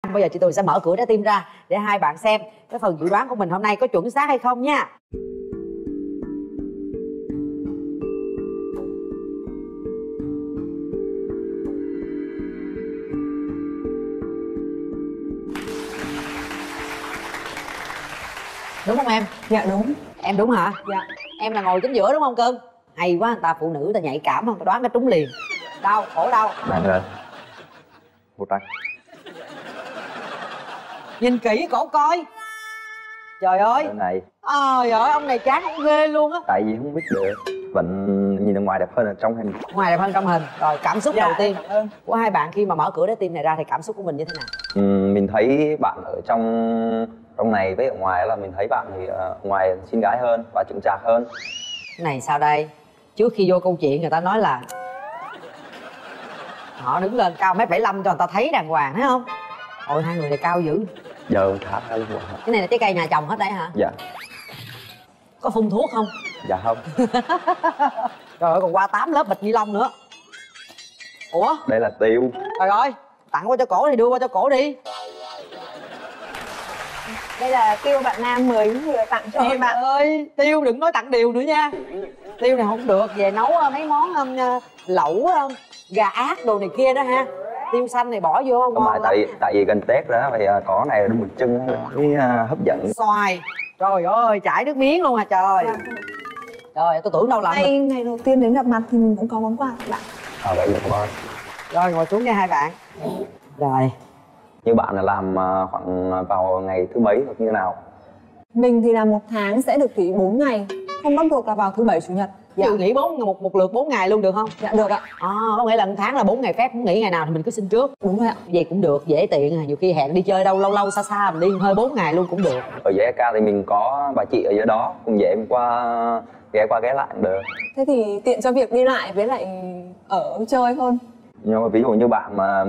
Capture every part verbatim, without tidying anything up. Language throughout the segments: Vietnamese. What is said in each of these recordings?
Bây giờ chị Tường sẽ mở cửa trái tim ra để hai bạn xem cái phần dự đoán của mình hôm nay có chuẩn xác hay không nha. Đúng không em? Dạ đúng. Em đúng hả? Dạ. Em là ngồi chính giữa đúng không cưng? Hay quá, người ta phụ nữ người ta nhạy cảm không? Ta đoán cái trúng liền. Đau, khổ đau. Bạn ơi, một tay. Nhìn kỹ cổ coi. Trời ơi. Cái này. Trời ơi, ông này chán ông ghê luôn á. Tại vì không biết được. Vẫn nhìn ở ngoài đẹp hơn ở trong hình. Ngoài đẹp hơn trong hình. Rồi cảm xúc Dạ, đầu tiên cảm ơn. của hai bạn khi mà mở cửa trái tim này ra thì cảm xúc của mình như thế nào? Ừ, mình thấy bạn ở trong trong này với ở ngoài là mình thấy bạn thì ở ngoài xinh gái hơn và chững chạc hơn. Cái này sao đây? Trước khi vô câu chuyện người ta nói là họ đứng lên cao mét bảy lăm cho người ta thấy đàng hoàng, thấy không? Ôi hai người này cao dữ. Giờ khá khá luôn. Cái này là trái cây nhà trồng hết đấy hả? Dạ. Có phun thuốc không? Dạ không. Trời ơi, còn qua tám lớp bịch ni lông nữa. Ủa? Đây là tiêu. Trời ơi, tặng qua cho cổ thì đưa qua cho cổ đi. Đây là tiêu bạn Nam mới vừa tặng cho Trời bạn. ơi, tiêu đừng nói tặng điều nữa nha. Tiêu này không được, về nấu mấy món um, lẩu um, gà ác đồ này kia đó ha. Tiêu xanh này bỏ vô Không phải ngon tại lắm. tại vì gần Tết đó thì có này đúng một chân cái uh, hấp dẫn. Xoài. Trời ơi, chảy nước miếng luôn à trời. Dạ. Trời, tôi tưởng đâu làm. Ngày, ngày đầu tiên đến gặp mặt thì mình cũng có món quà của bạn. À, vậy được rồi. Rồi ngồi xuống nha hai bạn. Rồi. Như bạn là làm uh, khoảng vào ngày thứ mấy hoặc như thế nào? Mình thì là một tháng sẽ được nghỉ bốn ngày, không bắt buộc là vào thứ bảy chủ nhật. Dạ. Tự nghỉ bốn một một lượt bốn ngày luôn được không? Dạ được ạ. À, có nghĩa là một tháng là bốn ngày phép, muốn nghỉ ngày nào thì mình cứ xin trước. Đúng rồi ạ. Vậy cũng được, dễ tiện à. Nhiều khi hẹn đi chơi đâu lâu lâu xa xa mình đi hơi bốn ngày luôn cũng được. Ở dưới ca thì mình có bà chị ở dưới đó cùng dễ em qua ghé qua ghé lại cũng được. Thế thì tiện cho việc đi lại với lại ở chơi hơn. Nhưng mà ví dụ như bạn mà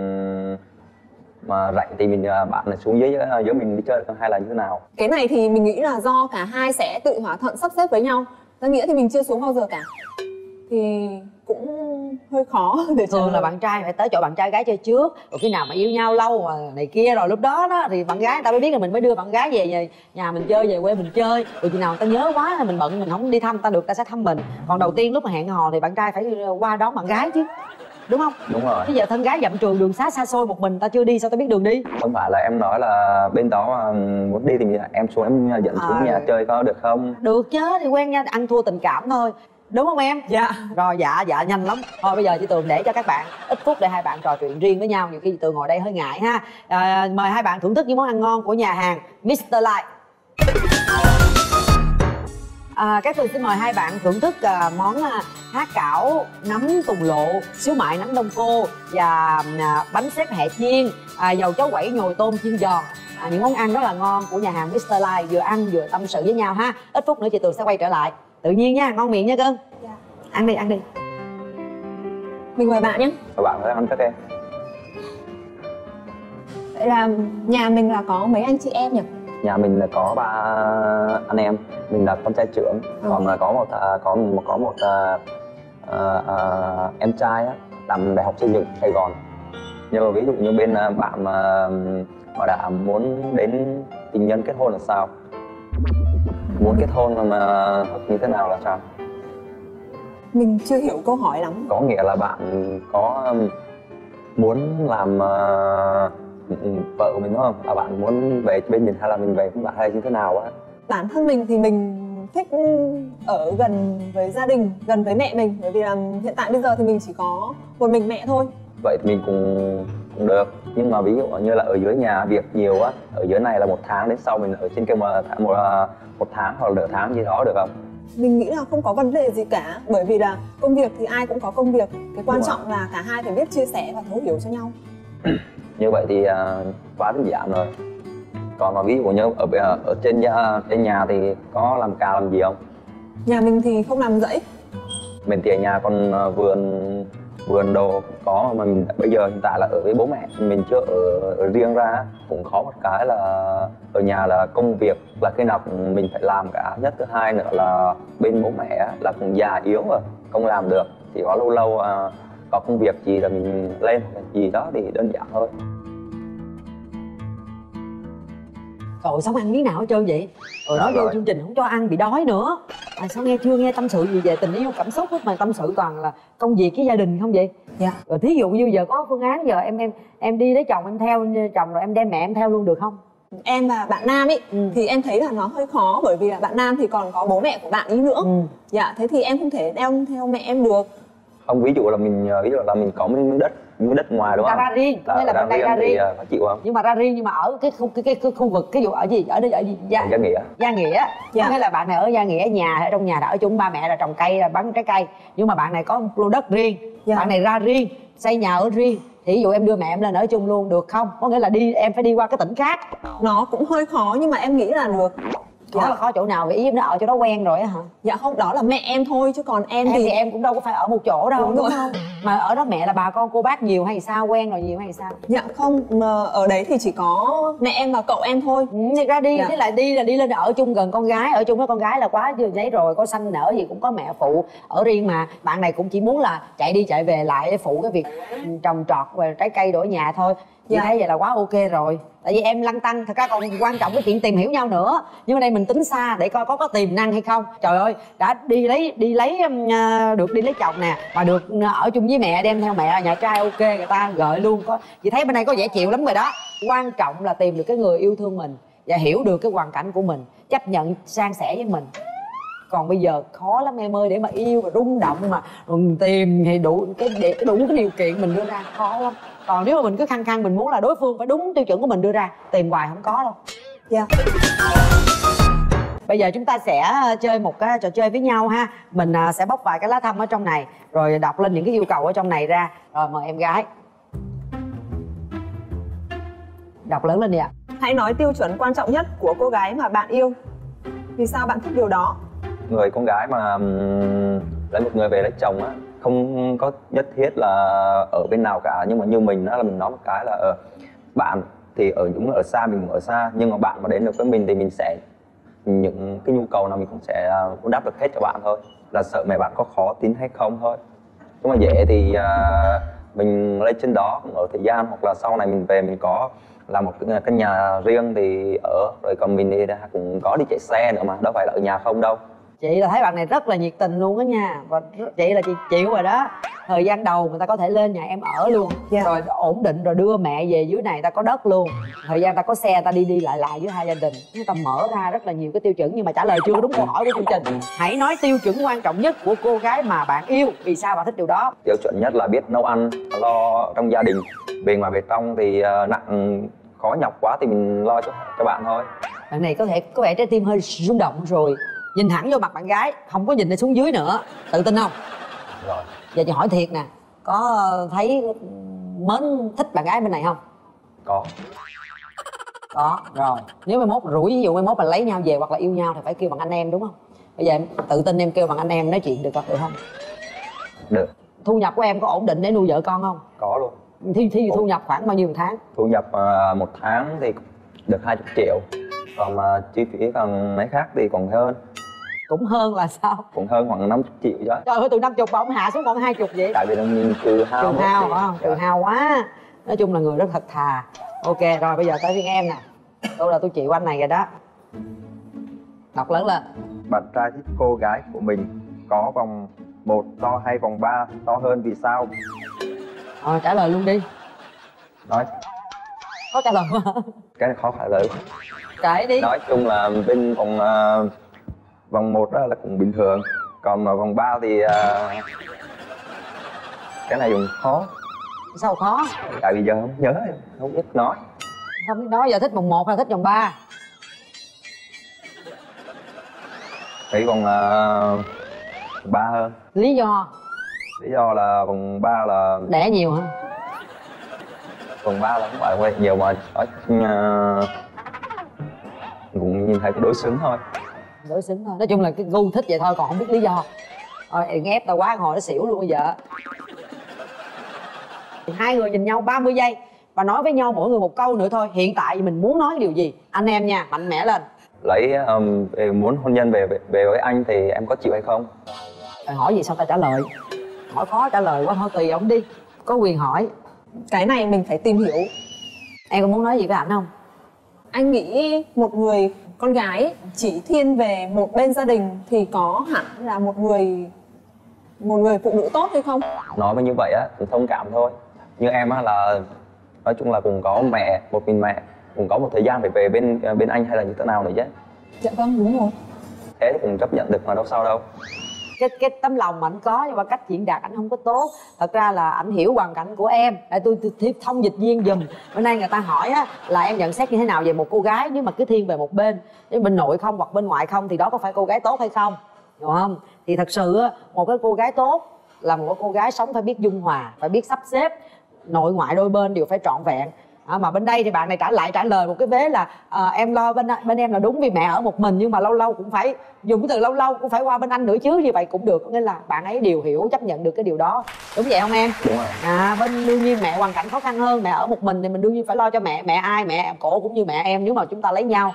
mà rảnh thì mình bạn này xuống dưới dưới mình đi chơi hay là như thế nào? Cái này thì mình nghĩ là do cả hai sẽ tự thỏa thuận sắp xếp với nhau. Ra nghĩa thì mình chưa xuống bao giờ cả. Thì cũng hơi khó để Thường là bạn trai phải tới chỗ bạn trai gái chơi trước, rồi khi nào mà yêu nhau lâu mà này kia rồi lúc đó đó thì bạn gái người ta mới biết là mình mới đưa bạn gái về nhà, nhà mình chơi, về quê mình chơi. Rồi khi nào người ta nhớ quá là mình bận mình không đi thăm ta được, ta sẽ thăm mình. Còn đầu tiên lúc mà hẹn hò thì bạn trai phải qua đón bạn gái chứ, đúng không? Đúng rồi. Bây giờ thân gái dặm trường đường xá xa xôi một mình ta chưa đi sao ta biết đường đi? Không phải là em nói là bên đó mà muốn đi thì em xuống em dẫn xuống à, nhà chơi có được không? Được chứ, thì quen nha, ăn thua tình cảm thôi. Đúng không em? Dạ. Rồi dạ, dạ nhanh lắm. Thôi bây giờ chị Tường để cho các bạn ít phút để hai bạn trò chuyện riêng với nhau. Nhiều khi chị Tường ngồi đây hơi ngại ha. À, mời hai bạn thưởng thức những món ăn ngon của nhà hàng mít tơ Lai. À, các Tường xin mời hai bạn thưởng thức à, món à, há cảo nấm tùng lộ, xíu mại nấm đông cô và à, bánh xếp hẹ chiên, à, dầu cháo quẩy nhồi tôm chiên giòn. À, những món ăn rất là ngon của nhà hàng mít tơ Lai, vừa ăn vừa tâm sự với nhau ha. Ít phút nữa chị Tường sẽ quay trở lại. Tự nhiên nha, ngon miệng nha cưng. Dạ. Ăn đi, ăn đi. Mình mời bạn nhé. Các bạn có ăn trước em. Vậy là nhà mình là có mấy anh chị em nhỉ? Nhà mình là có ba anh em, mình là con trai trưởng, Ừ. còn là có một có một có một uh, uh, uh, em trai á, làm đại học xây dựng Sài Gòn. Nhưng mà ví dụ như bên uh, bạn mà mà đã muốn đến tình nhân kết hôn là sao? Muốn kết hôn mà, mà như thế nào là sao? Mình chưa hiểu câu hỏi lắm. Có nghĩa là bạn có muốn làm uh, vợ của mình đúng không? Là bạn muốn về bên mình hay là mình về với bạn hay như thế nào á? Bản thân mình thì mình thích ở gần với gia đình, gần với mẹ mình. Bởi vì là hiện tại bây giờ thì mình chỉ có một mình mẹ thôi. Vậy thì mình cũng, cũng được. Nhưng mà ví dụ như là ở dưới nhà việc nhiều á, ở dưới này là một tháng, đến sau mình ở trên kia một, một, một tháng hoặc là nửa tháng gì đó được không? Mình nghĩ là không có vấn đề gì cả. Bởi vì là công việc thì ai cũng có công việc. Cái quan Đúng trọng rồi. là cả hai phải biết chia sẻ và thấu hiểu cho nhau. Như vậy thì uh, quá đơn giản rồi. Còn mà ví dụ như ở ở trên nhà, trên nhà thì có làm cà làm gì không? Nhà mình thì không làm rẫy. Mình thì ở nhà còn uh, vườn vườn đồ có, mà mình bây giờ hiện tại là ở với bố mẹ, mình chưa ở, ở riêng ra. Cũng khó một cái là ở nhà là công việc là cái nào mình phải làm cả. Nhất thứ hai nữa là bên bố mẹ là cũng già yếu rồi, không làm được, chỉ có lâu lâu uh, có công việc gì là mình lên gì đó thì đơn giản thôi. Trời sao ăn miếng nào hết trơn vậy? Rồi nói Dạ vô rồi. chương trình không cho ăn bị đói nữa. À, sao nghe chưa nghe tâm sự gì về tình yêu cảm xúc hết mà tâm sự toàn là công việc với gia đình không vậy? Dạ. Rồi thí dụ như giờ có phương án giờ em em em đi lấy chồng em theo chồng rồi em đem mẹ em theo luôn được không? Em và bạn nam ấy Ừ. thì em thấy là nó hơi khó, bởi vì là bạn nam thì còn có bố mẹ của bạn ấy nữa. Ừ. Dạ, thế thì em không thể đeo theo mẹ em được. Không, ví dụ là mình ví dụ là mình có miếng đất miếng đất ngoài đúng Ta không? ra riêng, có nghĩa là bên đây ra thì riêng. uh, phải chịu không? Nhưng mà ra riêng nhưng mà ở cái khu cái, cái, cái khu vực cái vụ ở gì ở đây ở gì gia, Gia nghĩa. gia nghĩa. Dạ. Có nghĩa là bạn này ở gia nghĩa, nhà ở trong nhà đã ở chung ba mẹ là trồng cây là bán trái cây, nhưng mà bạn này có một lô đất riêng. Dạ. Bạn này ra riêng xây nhà ở riêng thì ví dụ em đưa mẹ em lên ở chung luôn được không? Có nghĩa là đi em phải đi qua cái tỉnh khác. Nó cũng hơi khó nhưng mà em nghĩ là được. Khó Dạ. là khó chỗ nào vậy? Ý em nó ở chỗ đó quen rồi á hả? Dạ không, đó là mẹ em thôi chứ còn em, Em thì thì em cũng đâu có phải ở một chỗ đâu Đúng đúng rồi. không? Mà ở đó mẹ là bà con cô bác nhiều hay sao, quen rồi nhiều hay sao? Dạ không, mà ở đấy thì chỉ có mẹ em và cậu em thôi. Ừ, thì ra đi, Dạ. thế là đi là đi lên ở chung gần con gái, ở chung với con gái là quá chưa giấy rồi, có sanh nở gì cũng có mẹ phụ ở riêng mà. Bạn này cũng chỉ muốn là chạy đi chạy về lại để phụ cái việc trồng trọt và trái cây đổi nhà thôi. Chị Dạ. thấy vậy là quá ok rồi. Tại vì em lăn tăn, thật ra còn quan trọng cái chuyện tìm hiểu nhau nữa. Nhưng mà đây mình tính xa để coi có có tiềm năng hay không. Trời ơi, đã đi lấy đi lấy um, à, được đi lấy chồng nè, mà được ở chung với mẹ, đem theo mẹ nhà trai ok, người ta gợi luôn. Có chị thấy bên đây có vẻ chịu lắm rồi đó. Quan trọng là tìm được cái người yêu thương mình và hiểu được cái hoàn cảnh của mình, chấp nhận san sẻ với mình. Còn bây giờ khó lắm em ơi, để mà yêu và rung động mà rồi tìm thì đủ cái để đủ cái điều kiện mình đưa ra khó lắm. Còn nếu mà mình cứ khăng khăng mình muốn là đối phương phải đúng tiêu chuẩn của mình đưa ra, tìm hoài không có đâu. Dạ. Bây giờ chúng ta sẽ chơi một cái trò chơi với nhau ha. Mình sẽ bóc vài cái lá thăm ở trong này rồi đọc lên những cái yêu cầu ở trong này ra. Rồi mời em gái đọc lớn lên đi ạ. Hãy nói tiêu chuẩn quan trọng nhất của cô gái mà bạn yêu. Vì sao bạn thích điều đó? Người con gái mà ừm, lấy một người về lấy chồng á, không có nhất thiết là ở bên nào cả, nhưng mà như mình đó là mình nói một cái là ở bạn thì ở những ở xa mình cũng ở xa, nhưng mà bạn mà đến được với mình thì mình sẽ những cái nhu cầu nào mình cũng sẽ cũng đáp được hết cho bạn thôi, là sợ mẹ bạn có khó tính hay không thôi. Nếu mà dễ thì uh, mình lên trên đó cũng ở thời gian, hoặc là sau này mình về mình có làm một cái căn nhà riêng thì ở, rồi còn mình thì cũng có đi chạy xe nữa mà, đâu phải là ở nhà không đâu. Chị là thấy bạn này rất là nhiệt tình luôn đó nha. Và chị là chị chịu rồi đó. Thời gian đầu người ta có thể lên nhà em ở luôn. Dạ. Rồi ổn định rồi đưa mẹ về dưới này ta có đất luôn. Thời gian ta có xe ta đi đi lại lại với hai gia đình. Người ta mở ra rất là nhiều cái tiêu chuẩn. Nhưng mà trả lời chưa đúng câu hỏi của chương trình. Hãy nói tiêu chuẩn quan trọng nhất của cô gái mà bạn yêu. Vì sao bạn thích điều đó? Tiêu chuẩn nhất là biết nấu ăn, lo trong gia đình. Về ngoài về trong thì uh, nặng khó nhọc quá thì mình lo cho, cho bạn thôi. Bạn này có thể có vẻ trái tim hơi rung động rồi. Nhìn thẳng vô mặt bạn gái, không có nhìn lên xuống dưới nữa. Tự tin không? Rồi. Giờ chị hỏi thiệt nè, có thấy mến thích bạn gái bên này không? Có. Có, rồi. Nếu mai mốt rủi, ví dụ mai mốt là lấy nhau về hoặc là yêu nhau thì phải kêu bằng anh em đúng không? Bây giờ em tự tin em kêu bằng anh em nói chuyện được không? Được không? Được. Thu nhập của em có ổn định để nuôi vợ con không? Có luôn. Thì, thì thu nhập khoảng bao nhiêu một tháng? Thu nhập uh, một tháng thì được hai mươi triệu. Còn mà chi phí còn mấy khác thì còn hơn. Cũng hơn là sao? Cũng hơn khoảng năm mươi triệu chứ. Trời ơi, từ năm mươi mà ông hạ xuống còn hai mươi vậy? Tại vì mình trừ hao. Trừ hao phải không? Trừ Dạ. hao quá. Nói chung là người rất thật thà. Ok, rồi bây giờ tới phiên em nè. Tôi là tôi chịu anh này rồi đó. Đọc lớn lên. Bạn trai thích cô gái của mình có vòng một to hay vòng ba to hơn, vì sao? Rồi trả lời luôn đi. Nói Có trả lời quá. cái này khó trả lời. Kể đi. Nói chung là bên vòng uh, vòng một đó là cũng bình thường, còn mà vòng ba thì uh, cái này dùng khó. Sao khó? Tại vì giờ không nhớ, không biết nói. Không biết nói giờ thích vòng một hay thích vòng ba? Thấy vòng uh, ba hơn. Lý do? Lý do là vòng ba là Đẻ nhiều hả? vòng ba là không phải quay nhiều mà nói uh, cũng nhìn thấy cái đối xứng thôi. Đối xứng thôi. Nói chung là cái gu thích vậy thôi, còn không biết lý do. Thôi đừng ép tao quá, ngồi nó xỉu luôn bây giờ. Hai người nhìn nhau ba mươi giây và nói với nhau mỗi người một câu nữa thôi. Hiện tại mình muốn nói điều gì? Anh em nha, mạnh mẽ lên. Lấy um, về muốn hôn nhân về, về về với anh thì em có chịu hay không? Rồi hỏi gì sao ta trả lời? Hỏi khó trả lời quá thôi, tùy ông đi. Có quyền hỏi. Cái này mình phải tìm hiểu. Em có muốn nói gì với ảnh không? anh nghĩ một người con gái chỉ thiên về một bên gia đình thì có hẳn là một người một người phụ nữ tốt hay không? Nói với như vậy á, cũng thông cảm thôi. Như em á là nói chung là cũng có mẹ, một mình mẹ, cũng có một thời gian phải về bên bên anh hay là như thế nào đấy chứ. Dạ vâng, đúng rồi. Thế thì cũng chấp nhận được mà đâu sao đâu. cái cái tấm lòng mà anh có nhưng mà cách diễn đạt anh không có tốt. Thật ra là anh hiểu hoàn cảnh của em, để tôi, tôi, tôi thông dịch viên giùm. Bữa nay người ta hỏi á là em nhận xét như thế nào về một cô gái nếu mà cứ thiên về một bên, nếu bên nội không hoặc bên ngoại không thì đó có phải cô gái tốt hay không, đúng không? Thì thật sự á, một cái cô gái tốt là một cô gái sống phải biết dung hòa, phải biết sắp xếp nội ngoại đôi bên đều phải trọn vẹn. À, mà bên đây thì bạn này trả lại trả lời một cái vế là à, em lo bên bên em là đúng vì mẹ ở một mình, nhưng mà lâu lâu cũng phải dùng cái từ lâu lâu cũng phải qua bên anh nữa chứ, như vậy cũng được. Nên là bạn ấy đều hiểu, chấp nhận được cái điều đó, đúng vậy không em? Đúng rồi. À, bên đương nhiên mẹ hoàn cảnh khó khăn hơn, mẹ ở một mình thì mình đương nhiên phải lo cho mẹ. Mẹ ai? Mẹ cổ cũng như mẹ em nếu mà chúng ta lấy nhau.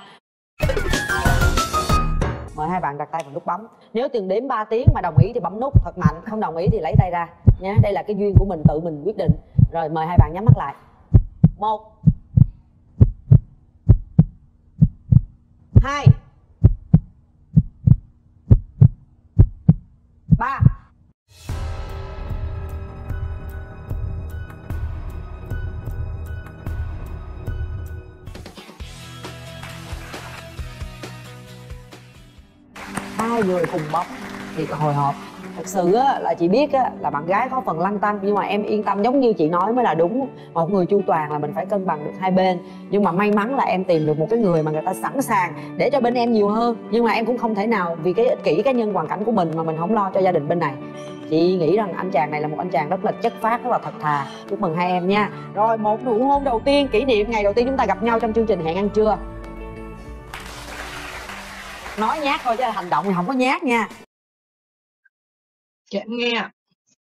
Mời hai bạn đặt tay vào nút bấm. Nếu từng đếm ba tiếng mà đồng ý thì bấm nút thật mạnh, không đồng ý thì lấy tay ra nhé. Đây là cái duyên của mình, tự mình quyết định. Rồi mời hai bạn nhắm mắt lại. Một, hai, ba. Hai người cùng bấm thì hồi hộp. Thật sự á, là chị biết á, là bạn gái có phần lăn tăn, nhưng mà em yên tâm, giống như chị nói mới là đúng. Một người chu toàn là mình phải cân bằng được hai bên. Nhưng mà may mắn là em tìm được một cái người mà người ta sẵn sàng để cho bên em nhiều hơn. Nhưng mà em cũng không thể nào vì cái ích kỷ cá nhân hoàn cảnh của mình mà mình không lo cho gia đình bên này. Chị nghĩ rằng anh chàng này là một anh chàng rất là chất phác, rất là thật thà. Chúc mừng hai em nha. Rồi một nụ hôn đầu tiên, kỷ niệm ngày đầu tiên chúng ta gặp nhau trong chương trình Hẹn Ăn Trưa. Nói nhát thôi chứ hành động thì không có nhát nha. Dạ em nghe ạ.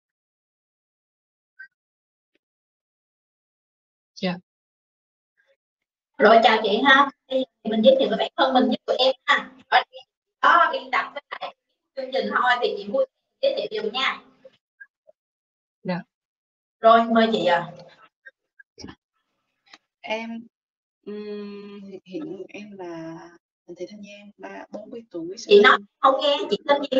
Dạ. Rồi chào chị ha. Thì mình giới thiệu về bản thân mình với tụi em ha. Ở đó biên tập với lại chương trình thôi thì chị vui giới thiệu giùm nha. Dạ. Rồi mời chị ạ. À. Em um, hiện em là Huỳnh Thị Thanh Giang, ba bốn mươi tuổi. Chị nói không nghe, chị tên gì?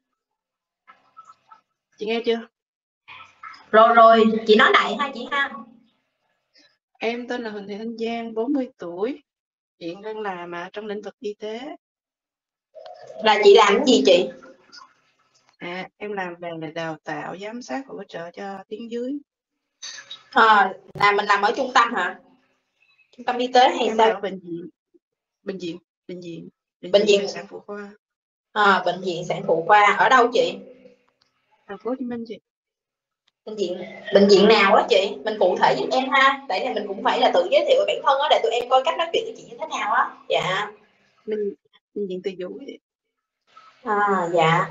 Chị nghe chưa? Rồi rồi, chị nói lại ha chị ha. Em tên là Huỳnh Thị Thanh Giang, bốn mươi tuổi. Hiện đang làm mà trong lĩnh vực y tế. Là chị làm cái gì chị? À, em làm về đào tạo, giám sát, hỗ trợ cho tuyến dưới. À, là mình làm ở trung tâm hả? Trung tâm y tế hay em sao? Ở bệnh viện. Bệnh viện, bệnh viện. Bệnh, bệnh viện sản phụ khoa. À, bệnh viện sản phụ khoa ở đâu chị? Thành phố Hồ Chí Minh chị. Bệnh viện bệnh viện nào á chị? Mình cụ thể giúp em ha. Tại vì mình cũng phải là tự giới thiệu về bản thân á để tụi em coi cách nói chuyện với chị như thế nào á. Dạ. Mình bệnh viện Từ Dũ chị. À dạ.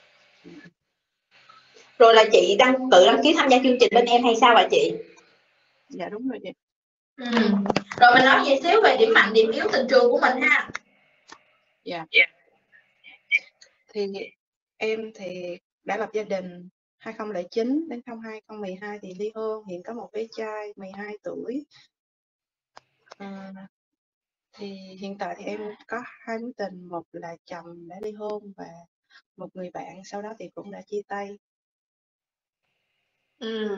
Rồi là chị đăng tự đăng ký tham gia chương trình bên em hay sao hả chị? Dạ đúng rồi chị. Ừ. Rồi mình nói về xíu về điểm mạnh điểm yếu tình trường của mình ha. Dạ. Yeah. Thì em thì đã lập gia đình hai không không chín đến hai không một hai thì ly hôn, hiện có một bé trai mười hai tuổi. À, thì hiện tại thì em có hai mối tình, một là chồng đã ly hôn và một người bạn sau đó thì cũng đã chia tay. Ừ.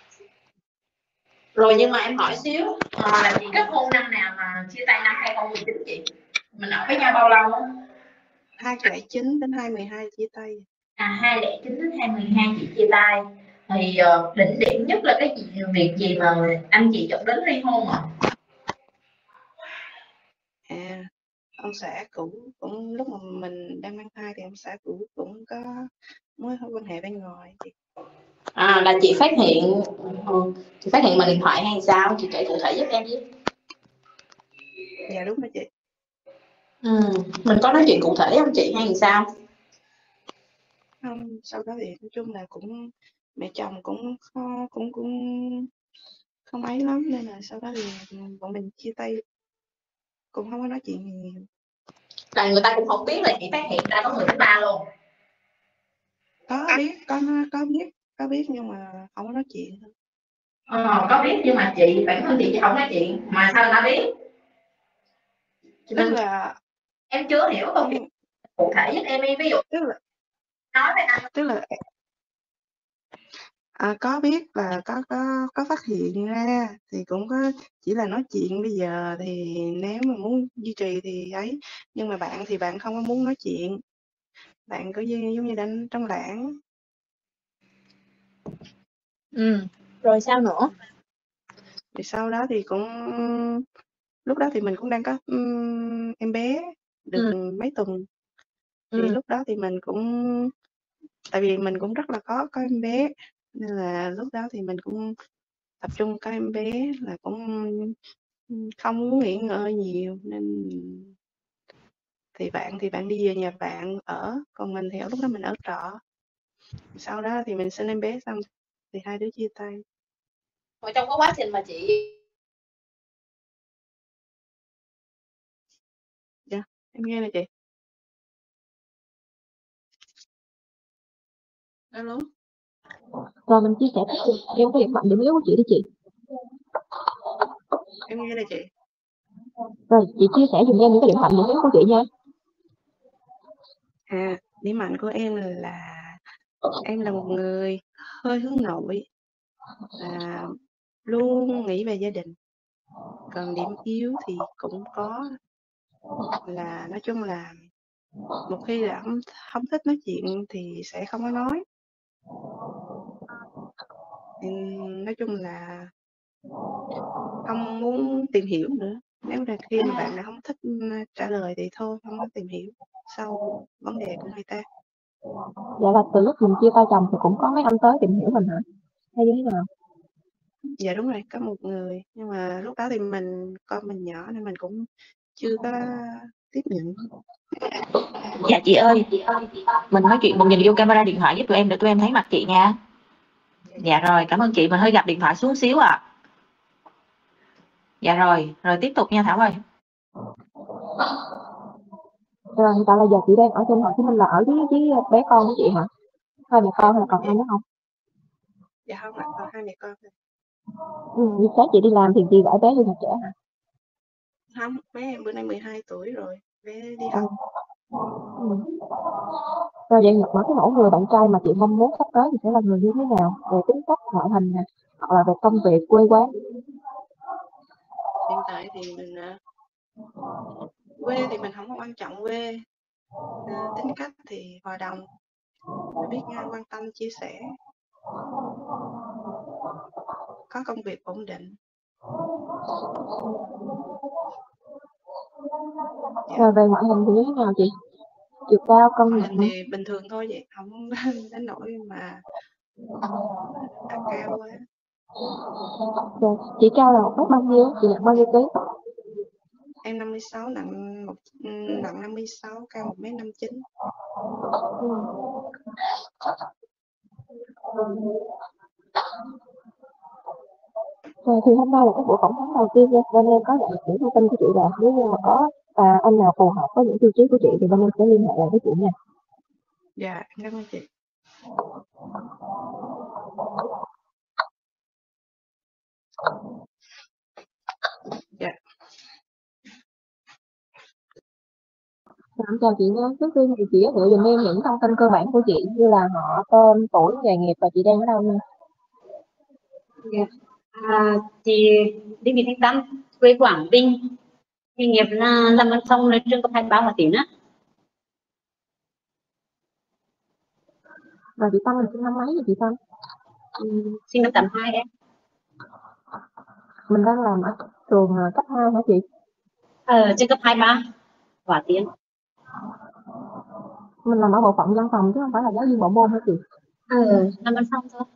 Rồi nhưng mà em hỏi xíu à, là chị kết hôn năm nào mà chia tay năm hai không một chín chị? Mình ở với nhau bao lâu á? hai không không chín đến hai không một hai chia tay. À hai không không chín đến hai không một hai chị chia tay. Thì uh, đỉnh điểm nhất là cái gì, việc gì mà anh chị dẫn đến ly hôn ạ? À? à ông xã cũ cũng lúc mà mình đang mang thai thì ông xã cũ cũng có mối quan hệ bên ngoài chị. À là chị phát hiện chị phát hiện bằng điện thoại hay sao? Chị kể cụ thể giúp em chứ. Dạ đúng rồi chị. Ừ. Mình có nói chuyện cụ thể không chị hay sao? Không, sau đó thì nói chung là cũng mẹ chồng cũng không, cũng cũng không ấy lắm, nên là sau đó thì bọn mình chia tay, cũng không có nói chuyện gì nhiều. Là người ta cũng không biết là chị phát hiện ra có người thứ ba luôn? Có biết, có có biết, có biết nhưng mà không có nói chuyện thôi. Ờ, có biết nhưng mà chị bản thân chị chị không nói chuyện mà sao người ta biết? Chị tức Minh, là em chưa hiểu câu chuyện cụ thể giúp em đi, ví dụ tức là nói với anh. tức là à, có biết là có có có phát hiện ra thì cũng có, chỉ là nói chuyện. Bây giờ thì nếu mà muốn duy trì thì ấy, nhưng mà bạn thì bạn không có muốn nói chuyện, bạn cứ như- giống như đang trong lãng. Ừ. Rồi sao nữa? Thì sau đó thì cũng lúc đó thì mình cũng đang có ừm, em bé được Ừ. mấy tuần, thì Ừ. lúc đó thì mình cũng, tại vì mình cũng rất là khó có em bé, nên là lúc đó thì mình cũng tập trung có em bé, là cũng không muốn nghỉ ngơi nhiều, nên thì bạn thì bạn đi về nhà bạn ở, còn mình thì ở lúc đó mình ở trọ. Sau đó thì mình sinh em bé xong thì hai đứa chia tay. Rồi trong cái quá trình mà chị Dạ, em nghe nè chị. Alo, Rồi mình chia sẻ tiếp đi. Em có điểm mạnh điểm yếu của chị đi chị. em nghe nè chị. Rồi chị chia sẻ giùm em những cái điểm mạnh điểm yếu của chị nha. À, điểm mạnh của em là em là một người hơi hướng nội, à, luôn nghĩ về gia đình. Còn điểm yếu thì cũng có, là nói chung là một khi đã không, không thích nói chuyện thì sẽ không có nói. Ừm, nói chung là không muốn tìm hiểu nữa. Nếu là khi mà bạn đã không thích trả lời thì thôi, không có tìm hiểu sâu vấn đề của người ta. Dạ là từ lúc mình chia tay chồng thì cũng có mấy anh tới tìm hiểu mình hả? Hay như thế nào? Dạ đúng rồi, có một người, nhưng mà lúc đó thì mình con mình nhỏ nên mình cũng chưa có tiếp nhận. Dạ chị ơi, mình nói chuyện mình nhìn vô camera điện thoại giúp tụi em để tụi em thấy mặt chị nha. Dạ rồi, cảm ơn chị, mình hơi gặp điện thoại xuống xíu à. Dạ rồi, rồi tiếp tục nha Thảo ơi. Rồi hiện tại là giờ chị đang ở trên Hồ Chí Minh là ở với với bé con của chị hả? Hai mẹ con hay là còn ai nữa không? Dạ không ạ, còn hai mẹ con thôi. Ừ, như sáng chị đi làm thì chị gửi bé đi nhà trẻ hả? Không, bé em bữa nay mười hai tuổi rồi, bé đi Ừ. học. Ừ. Rồi vậy mà cái mẫu người bạn trai mà chị mong muốn sắp tới thì sẽ là người như thế nào? Về tính cách, ngoại hình nè, hoặc là về công việc, quê quán. Hiện tại thì mình à, quê thì mình không có quan trọng quê. À, tính cách thì hòa đồng, biết à, quan tâm chia sẻ, có công việc ổn định. Dạ. Rồi về ngoại hình thì như thế nào chị? Chiều cao, cân Ngoại hình nặng. thì bình thường thôi, vậy không đến nỗi mà à, cao quá. Rồi chị cao là một mét bao nhiêu? Chị nặng bao nhiêu ký? Em năm mươi sáu, nặng một nặng năm mươi sáu, cao một mét năm mươi chín. Ừ. Rồi thì hôm nay là cái buổi phỏng vấn đầu tiên nha, bên em có nhận được những thông tin của chị rồi. Nếu như mà có à, anh nào phù hợp với những tiêu chí của chị thì bên em sẽ liên hệ lại với chị nha. Dạ, em cảm ơn chị. Dạ. Dạ, em chào chị nha. Trước tiên thì chị giới thiệu dùm em những thông tin cơ bản của chị như là họ, tên, tuổi, nghề nghiệp và chị đang ở đâu nha. Dạ. À, chị Đinh Thị Thanh Tâm, quê Quảng Bình, nghề nghiệp là làm văn phòng ở trường cấp hai ba Hà Tĩnh á. Và chị Tâm là sinh năm mấy vậy chị Tâm? Ừ, sinh năm tám hai em. Mình đang làm ở trường à, cấp hai hả chị? Ở trường cấp hai ba Hòa Tiến. Mình làm ở bộ phận văn phòng chứ không phải là giáo viên bộ môn hả chị? Ở làm văn phòng thôi.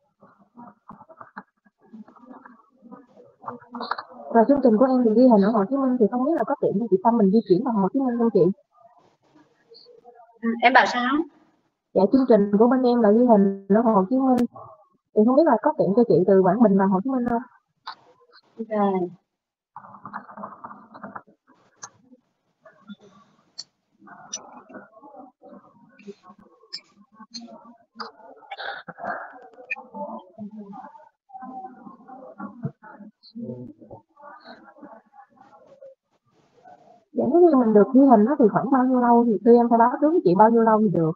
Và chương trình của em thì ghi hình ở Hồ Chí Minh thì không biết là có tiện cho chị Tâm mình di chuyển vào Hồ Chí Minh không chị? À, em bảo sao? Dạ chương trình của bên em là ghi hình ở Hồ Chí Minh thì không biết là có tiện cho chị từ Quảng Bình vào Hồ Chí Minh không? Rồi. Vậy nếu như mình được ghi hình đó thì khoảng bao nhiêu lâu thì tụi em phải báo trước với chị bao nhiêu lâu thì được?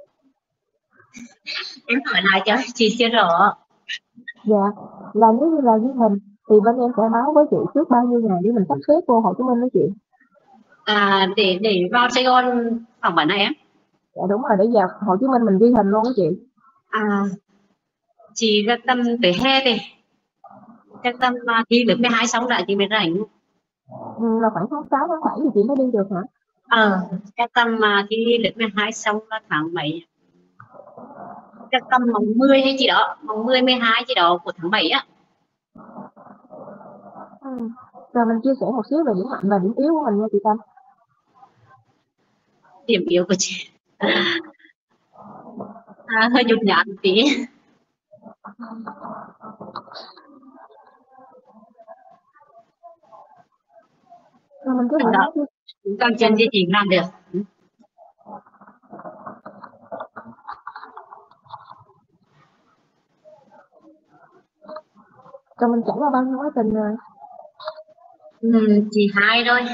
Em hỏi lại cho chị chưa rõ. Dạ, là nếu như là ghi hình thì bên em sẽ báo với chị trước bao nhiêu ngày để mình sắp xếp vô Hồ Chí Minh đó chị? À, để để vào Sài Gòn phỏng vấn hả em? Dạ đúng rồi, để vào Hồ Chí Minh mình ghi hình luôn đó chị. À, chị ra tầm tới hè đi, chắc tầm mà thi lớp mười hai xong đã chị mới rảnh. Ừ, là khoảng tháng sáu tháng bảy thì chị mới đi được hả? Ờ, chắc tầm mà thi lớp mười hai xong là tháng mấy, chắc tầm mùng mười hay gì đó, mùng mười mười hai gì đó của tháng bảy á. Ừ. Rồi mình chia sẻ một xíu về điểm mạnh và điểm yếu của mình nha chị Tâm. Điểm yếu của chị à, hơi nhút nhát một tí. Rồi mình cứ thử nói chứ. Còn chuyện gì chị làm được. Rồi mình trải qua bao nhiêu quá trình rồi? Ừ, chị hai rồi.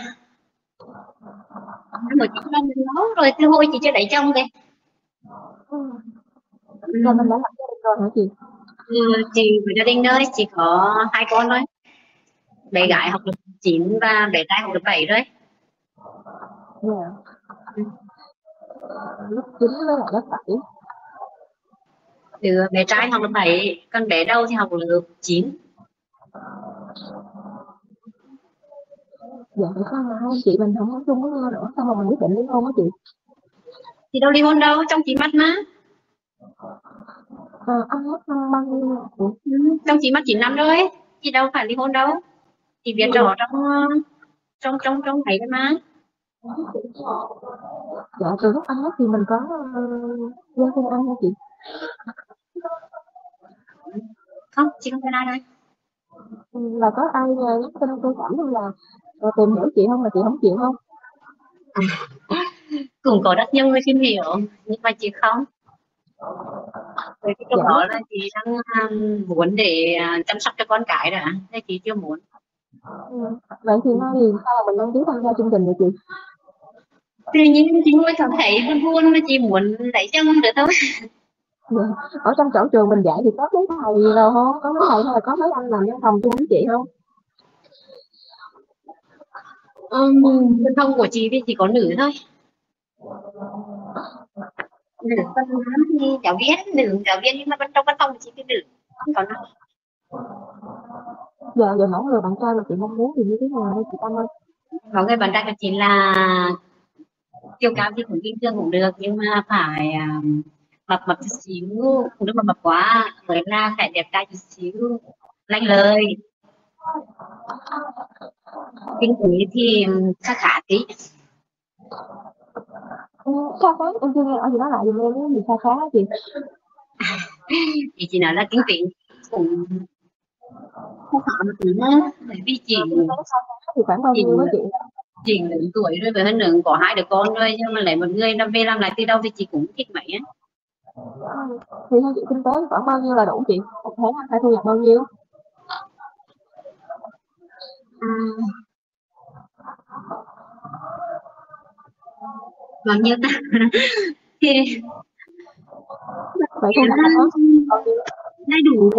Mà chị năm nó rồi từ hồi chị chưa lấy chồng kìa. Ừ. Ừ. Rồi mình đã lập gia đình rồi hả chị? Ừ, chị với gia đình ơi, chị có hai con thôi. Bé gái học lớp chín và bé trai học lớp bảy rồi. Dạ. Ừ. Lớp chín với lại lớp bảy. Từ bé trai học lớp bảy, còn bé đầu thì học lớp chín. Dạ tại sao mà hai anh chị mình không có chung với nhau nữa, sao mà mình quyết định ly hôn á chị? Thì đâu ly hôn đâu, trong chị mắt mà. À, anh mất năm bao nhiêu? Ủa? Ừ, trong chị mắt chín năm rồi, chị đâu phải ly hôn đâu. Chị biết rõ trong trong trong trong này mà. Dạ từ lúc anh mất thì mình có uh, quen thêm anh hả chị? Không, chị không phải ai đâu. Ừ, là có ai uh, nhắn tin tôi cảm hay là uh, tìm hiểu chị không mà chị không chịu không? Cũng có rất nhiều người tìm hiểu nhưng mà chị không. Với cái lúc Dạ. đó là chị đang um, muốn để uh, chăm sóc cho con cái rồi, nên chị chưa muốn. Ừ. Vậy thì nay thì sao mà mình đăng ký tham gia chương trình vậy chị? Tự nhiên chị mới cảm thấy buồn buồn mà chị muốn lấy chồng được thôi. Dạ. Ở trong chỗ trường mình dạy thì có mấy thầy rồi không? Có mấy thầy hay là có mấy anh làm văn phòng chung với chị không? Um, văn phòng của chị thì chỉ có nữ thôi. Nữ phân thì giáo viên, nữ giáo viên nhưng mà bên trong văn phòng của chị thì nữ không có nào. Dạ, giờ mẫu người bạn trai mà chị mong muốn thì như thế nào đây chị Tâm ơi? Có người bạn trai của chị là chiều cao thì cũng bình thường cũng được nhưng mà phải um, mập mập chút xíu, không được mập mập quá, với là phải đẹp trai chút xíu, lanh lời, kinh tế thì khá khá tí. Ừ, sao khá em chưa nghe ở gì đó lại dùm em cái gì sao khá hả chị? Thì chị nói là kinh tế cũng không khó một tí nữa, bởi vì chị Thì khoảng bao chị nhiêu với chị? chị lớn tuổi rồi, với hơn nữa có hai đứa con rồi, nhưng mà lấy một người làm về làm lại từ đầu thì chị cũng thích mấy á. Ừ. Thì theo chị kinh tế khoảng bao nhiêu là đủ chị? Một tháng anh phải thu nhập bao nhiêu? À, bao nhiêu ta? Thì Vậy thu nhập một tháng bao nhiêu? đầy đủ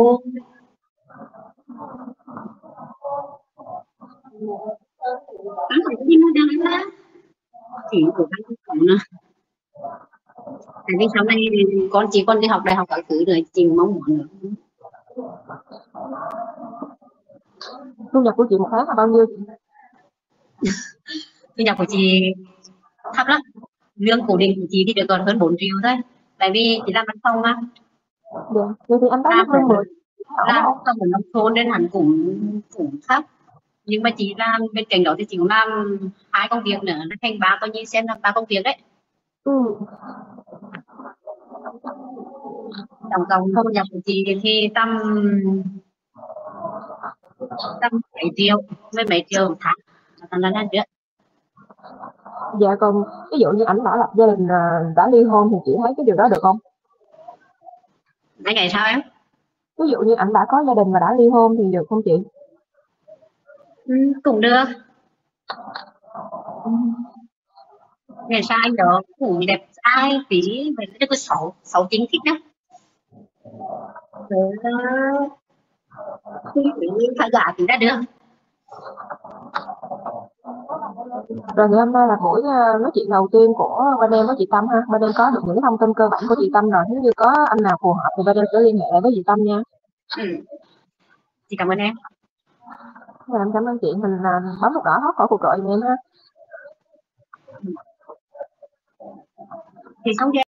tám phải đi mua đăng đó, chỉ của anh không có nữa. Tại vì sau này con chị con đi học đại học các thứ rồi, chị cũng mong muốn nữa. Thu nhập của chị một tháng là bao nhiêu chị? Thu nhập của chị thấp lắm, lương cố định của chị thì được còn hơn bốn triệu thôi, tại vì chị làm văn phòng mà. Dạ. Vậy thì anh báo làm mức lương mười làm không? không ở nông thôn nên hẳn cũng cũng thấp, nhưng mà chị làm bên cạnh đó thì chị cũng làm hai công việc nữa, nó thành ba, coi như xem là ba công việc đấy. Ừ. Tổng cộng thu nhập của chị thì tầm tầm mấy triệu, mấy mấy triệu một tháng là là trước. Dạ còn ví dụ như ảnh đã lập gia đình đã ly hôn thì chị thấy cái điều đó được không? Mấy ngày sau em? Ví dụ như ảnh đã có gia đình và đã ly hôn thì được không chị? Ừ, cũng được. Đẹp trai được, cũng đẹp trai tí, vậy nó có xấu, xấu chính thích đó. Rồi khi thì khán giả thì ra được. Rồi thì hôm nay là buổi ờ, nói chuyện đầu tiên của bên em với chị Tâm ha. Bên em có được những thông tin cơ bản của chị Tâm rồi. Nếu như có anh nào phù hợp thì bên em sẽ liên hệ lại với chị Tâm nha. Ừ. Chị cảm ơn em. Rồi em cảm ơn chị. Mình uh, bấm nút đỏ thoát khỏi cuộc gọi giùm em ha. Thì xong chưa?